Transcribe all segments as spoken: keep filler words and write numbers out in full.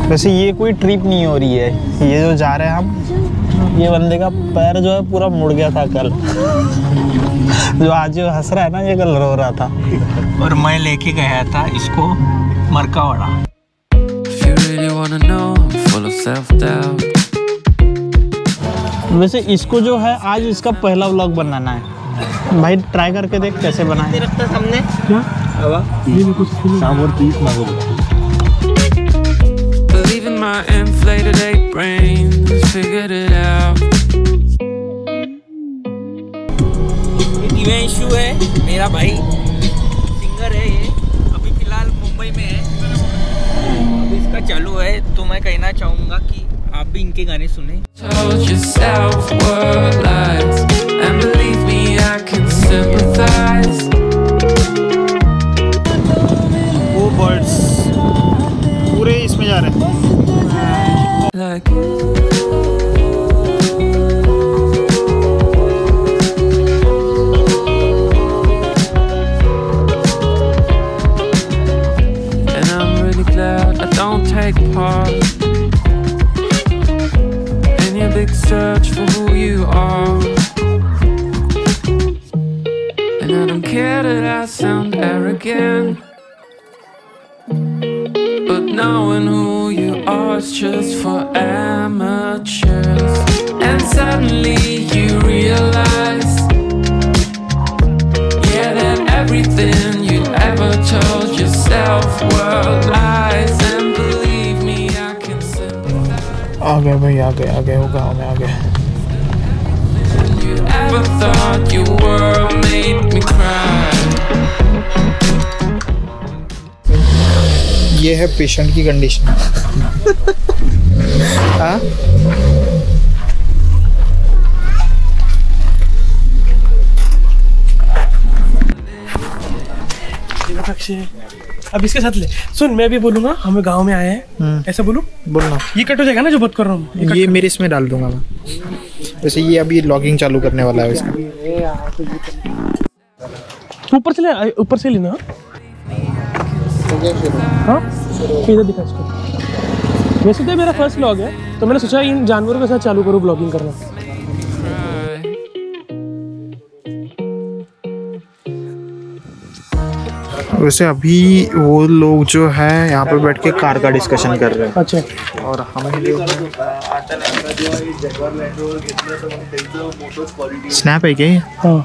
वैसे ये कोई ट्रिप नहीं हो रही है, ये जो जा रहे हैं हम, ये बंदे का पैर जो है पूरा मुड़ गया था कल। जो आज जो हंस रहा है ना, ये कल रो रहा था। और मैं लेके गया था इसको मरकावाड़ा। वैसे इसको जो है आज इसका पहला व्लॉग बनाना है भाई, ट्राई करके देख कैसे बनाए। रखता सामने क्या हवा ये भी कुछ शाम और तीस मांगो। My inflated eight brains figured it out. ये दिव्यांशु है मेरा भाई, सिंगर है ये, अभी फिलहाल मुंबई में है। अभी इसका चालू है, तो मैं कहना चाहूँगा कि आप भी इनके गाने सुने। Told yourself were lies, and believe me, I can sympathize. वो बर्ड्स पूरे इसमें जा रहे हैं। Like and I'm really glad I don't take part in your big search for who you are. And I don't care that I sound arrogant, but knowing who you are is just for amateurs. And suddenly you realize, yeah, that everything you ever told yourself were lies. And believe me, I can sympathize. आ गए भाई, आ गए आ गए वो गाँव में आ गए। You ever thought your world made me cry? ये है पेशेंट की कंडीशन। हाँ अब इसके साथ ले सुन, मैं भी बोलूंगा हमें गांव में आए हैं, ऐसा बोलूं? बोलना। ये कट हो जाएगा ना जो बात कर रहा हूँ, ये, ये मेरे इसमें डाल दूंगा मैं। वैसे ये अभी लॉगिंग चालू करने वाला है इसका। ऊपर से ले, ऊपर से लेना। हाँ इधर दिखा इसको। वैसे तो मेरा फर्स्ट व्लॉग है, तो मैंने सोचा इन जानवरों के साथ चालू करूँ ब्लॉगिंग करना। वैसे अभी वो लोग जो है यहाँ पे बैठ के कार का डिस्कशन कर रहे हैं। अच्छा। और हम जो स्नैप है क्या? हाँ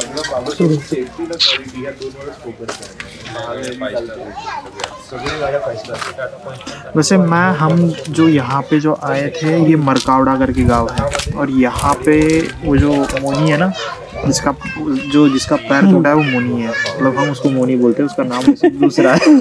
वैसे मैं हम जो यहाँ पे जो आए थे, ये मरकावड़ा करके गांव है, और यहाँ पे वो जो मोनी है ना, जिसका जो जिसका पैर टूटा है वो मोनी है, मतलब हम उसको मोनी बोलते हैं, उसका नाम दूसरा है।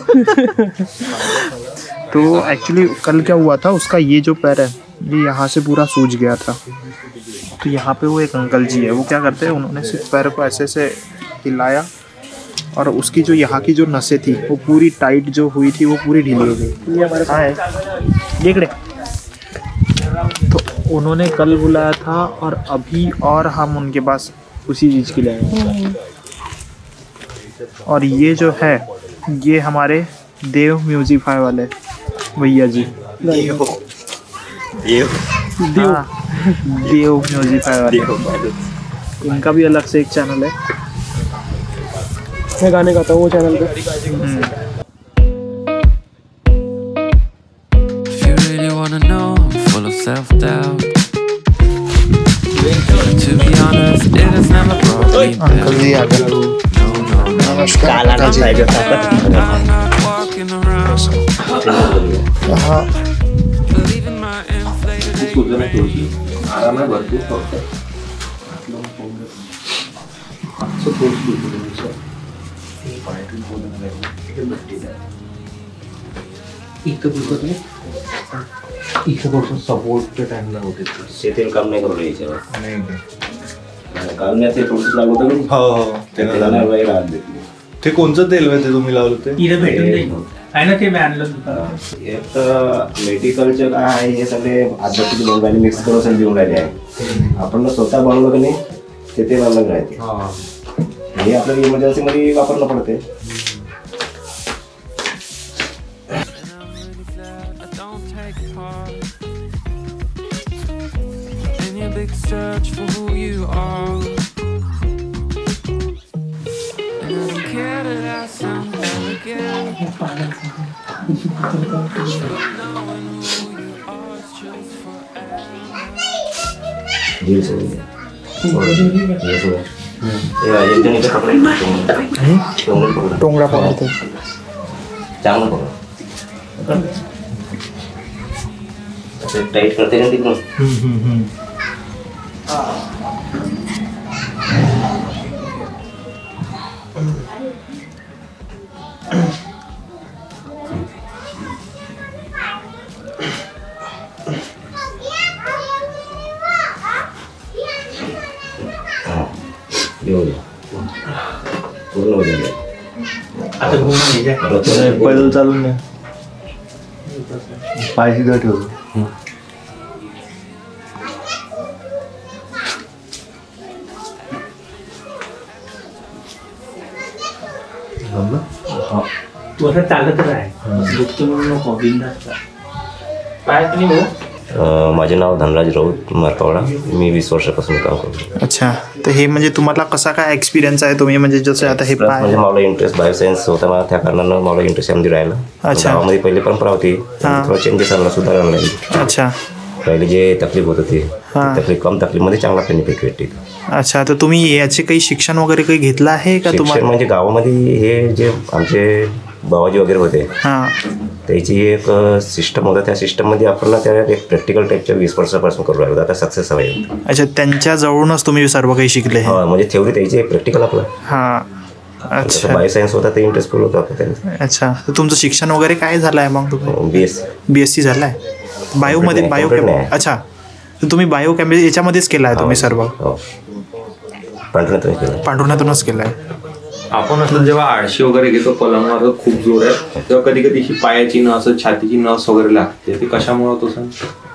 तो एक्चुअली कल क्या हुआ था, उसका ये जो पैर है ये यहाँ से पूरा सूज गया था। तो यहाँ पे वो एक अंकल जी है, वो क्या करते हैं, उन्होंने सिर्फ पैर को ऐसे से हिलाया और उसकी जो यहाँ की जो नसें थी वो पूरी टाइट जो हुई थी वो पूरी ढीली हो गई। ये हमारे है देख रहे। तो उन्होंने कल बुलाया था और अभी और हम उनके पास उसी चीज़ के लिए आए। और ये जो है ये हमारे देव म्यूजिफाई वाले भैया जी, देव देव देव म्यूजिफाई वाले, इनका भी अलग से एक चैनल है, मैं गाने गाता हूँ वो चैनल पे। If you really wanna know, I'm full of self-doubt. To be honest, it has never brought me uncle ji आ गए। नमस्कार uncle ji. I'm not walking around हाँ believing my inflated सपोर्ट टाइमला होते शेतीला काम नाही करू द्यायचे नाही काल मी ते थोडंसं लागलं होतं. हो हो त्याला नाही बाई राहत देते. ते कोणचं तेल आहे ते तुम्ही लावलं ते? इथे भेटून जाईल आहे ना, ते मी आणलं दुकानात. एक मेडिकलचं काय आहे, हे सगळे आध्यात्मिक लोकांनी मिक्स करून संधी देऊन राहिले आहे. आपण स्वतः बनवलं की नाही ते तेल अलग राहते. हे आपल्याला इमर्जन्सीमध्ये वापरणं पडते. don't take part in your big search for who you are. And I don't care that I sound arrogant, but knowing who you are is just forever. Deal से ये सो ये एक जन इधर पकड़े टोंगल पकड़ टोंगरा पकडते चांगलं पकड़ ऐसे टाइट करते रहते हैं पूर्ण हो जाएगा आता घुमून घे पैदल चालून नाही पाय सीधा ठेवतो तू असं चालत राह दुखतं म्हणून नको बिंदास पाय तुम्ही भाऊ अं, माझे नाव धनराज राऊत मारकावडा मी वीस वर्षापासून काम करतो अच्छा तर हे म्हणजे तुम्हाला कसा काय एक्सपिरियन्स आहे तुम्ही म्हणजे जसं आता हे प्लस पाय म्हणजे मला इंटरेस्ट बायोसायन्स होता मला त्या कारणानं मला इंटरेस्ट यामध्ये राहिला अच्छा. गावामध्ये पहिले परंपरा होती थोडं चेंजेस आणला सुधारणा लागली अच्छा पहिले जे तकलीफ होत होती हां. तकलीफ कम तकलीफमध्ये चांगला बेनिफिट भेटते अच्छा तर तुम्ही याचे काही शिक्षण वगैरे काही घेतलं आहे का शिक्षण तुम्हाला म्हणजे गावामध्ये हे जे आमचे बाबाजी वगैरे होते हां त्याची एक सिस्टम होता त्या सिस्टममध्ये आपण त्या एक प्रॅक्टिकल टाईपच्या वीस वर्षापासून करू राहिलो आता सक्सेस हवं आहे अच्छा त्यांच्या जवळूनच तुम्ही सर्व काही शिकले आहे हा म्हणजे थेवरी त्याची प्रॅक्टिकल आपलं हां अच्छा बायोसायन्स होता ते इंटरेस्टफुल होता आपलं त्यांचं अच्छा तर तुमचं शिक्षण वगैरे काय झालं आहे मग तुम्ही B S B S C झालं आहे बायोमध्ये नाही, बायो computer नाही. अच्छा तर तुम्ही बायो केमिस्ट्री याच्यामध्येच केलं आहे तुम्ही सर्व हो पांढऱ्यातून केलं पांढरुण्यातूनच केलं आहे आपण असं जेव्हा आळशी वगैरे घेतो पलंगवर खूप जोर आहे तेव्हा कधी कधी अशी पायाची नस छातीची नस वगैरे लागते ते कशामुळे होतं सर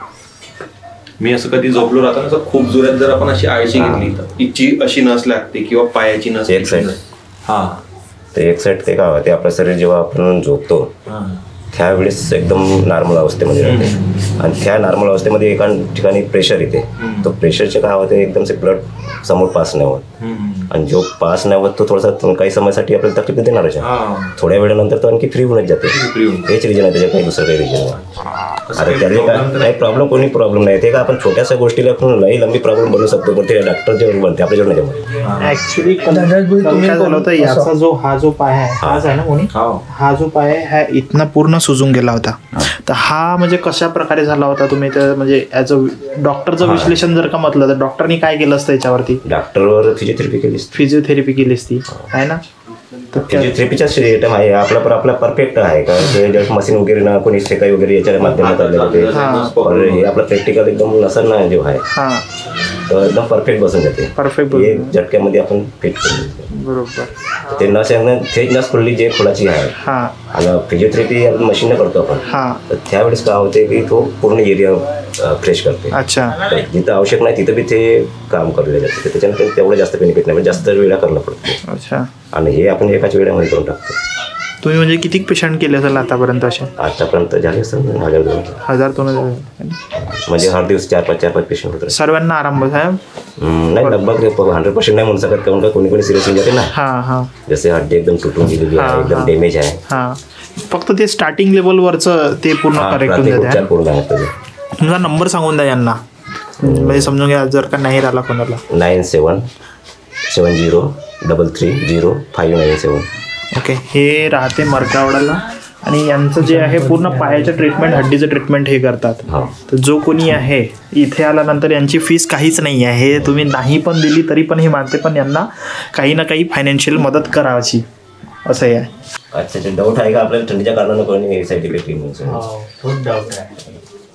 मी असं कधी झोपलो राहतो ना असं खूप जोरात जर आपण अशी आळशी घेतली तर इची अशी नस लागते किंवा पायाची नस एक साईड हा ते एक साईड ते काय होते आपलं शरीर जेव्हा आपण झोपतो त्यावेळेस एकदम नॉर्मल अवस्थेमध्ये राहते आणि त्या नॉर्मल अवस्थेमध्ये एका ठिकाणी प्रेशर येते तो प्रेशरचे काय होते एकदम से ब्लड समोर पास नाही होत आणि जो पास नाही होत तो थोडासा काही समयासाठी आपल्याला तकलीफ देणारच आहे थोड्या वेळानंतर तो आणखी फ्री होऊनच जाते हेच रिजन आहे त्याच्या काही दुसरं काही रिजन नाही आता त्याचे काय काही प्रॉब्लेम कोणी प्रॉब्लेम नाही ते का आपण छोट्याशा गोष्टीला आपण लई लंबी प्रॉब्लेम बनवू शकतो पण ते डॉक्टर जे बनते आपल्याजवळ नाही जमत ऍक्च्युली काय झालं होतं याचा जो हा जो पाय आहे हाच आहे ना कोणी हा जो पाय आहे हा इथनं पूर्ण सुजून गेला होता तर हा म्हणजे कशा प्रकारे झाला होता तुम्ही तर म्हणजे ॲज अ डॉक्टरचं विश्लेषण जर का म्हटलं तर डॉक्टरनी काय केलं असतं याच्यावरती डॉक्टरवर फिजिओथेरपी केली फिजिओथेरपी केली असती आहे ना तर त्या- फिजिओथेरपीचा सिस्टम आहे आपला पण आपला परफेक्ट आहे का ते मशीन वगैरे ना कोणी शेकाई वगैरे याच्या माध्यमात आले होते पण हे आपलं प्रॅक्टिकल एकदम नसेल ना जो आहे हां तर एकदम परफेक्ट बसून जाते परफेक्ट एक झटक्यामध्ये आपण फिट करू बरोबर ते नस आहे ना ते नस खुलली जे खोलाची आहे हां आणि फिजिओथेरपी आपण मशीनने करतो आपण हां तर त्यावेळेस काय होते की तो पूर्ण एरिया फ्रेश करते अच्छा तर जिथं आवश्यक नाही तिथं बी ते काम करले जाते तर त्याच्यानंतर तेवढं जास्त बेनिफिट नाही म्हणजे जास्त वेळा करणं पडतो अच्छा आणि हे आपण एकाच वेळामध्ये करून टाकतो तुम्ही म्हणजे किती पेशंट केले असेल आतापर्यंत असे आतापर्यंत झाले असतात हजार दोन हजार दोन हजार म्हणजे हर दिवस चार पाच चार पाच पेशंट होतात सर्वांना आराम साहेब हम्म, नाही लगभग हंड्रेड पर्सेंट नाही म्हणू शकत काऊन का कोणी कोणी सिरियस होऊन जाते ना हां हां जसे हड्डी एकदम तुटून गेलेली आहे हां, एकदम हां. डॅमेज आहे हां फक्त ते स्टार्टिंग लेवलवरचं ते पूर्ण हा, करेक्ट होऊन प्राथमिक उपचार जाते करून सांगत त्याचे तुमचा नंबर सांगून द्या यांना म्हणजे समजून घ्या जर का नाही राहिला कोणाला nine seven seven zero double three zero five nine seven okay हे राहते मरकावडाला आणि यांचं जे आहे पूर्ण पायाचं ट्रीटमेंट हड्डीचं ट्रीटमेंट हे करतात हा तर जो कोणी आहे इथे आल्यानंतर यांची फीस काहीच नाही आहे हे तुम्ही नाही पण दिली तरी पण हे मानते पण यांना काही ना काही फायनान्शियल मदत करायची असं हे आहे अच्छा ते डाऊट आहे का आपल्याला थंडीच्या कारणानं कोणी साईड इफेक्ट येईल खूप डाऊट आहे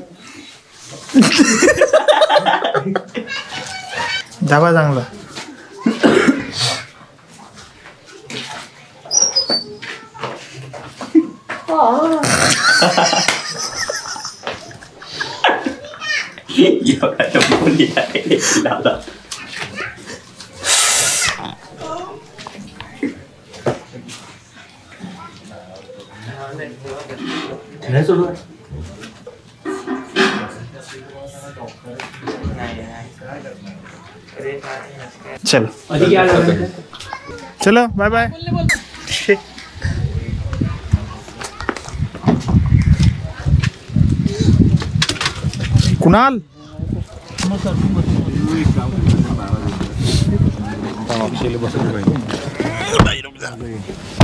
धाबा चांगला नाही सोडू चलो चलो बाय बाय। कुणाल बसून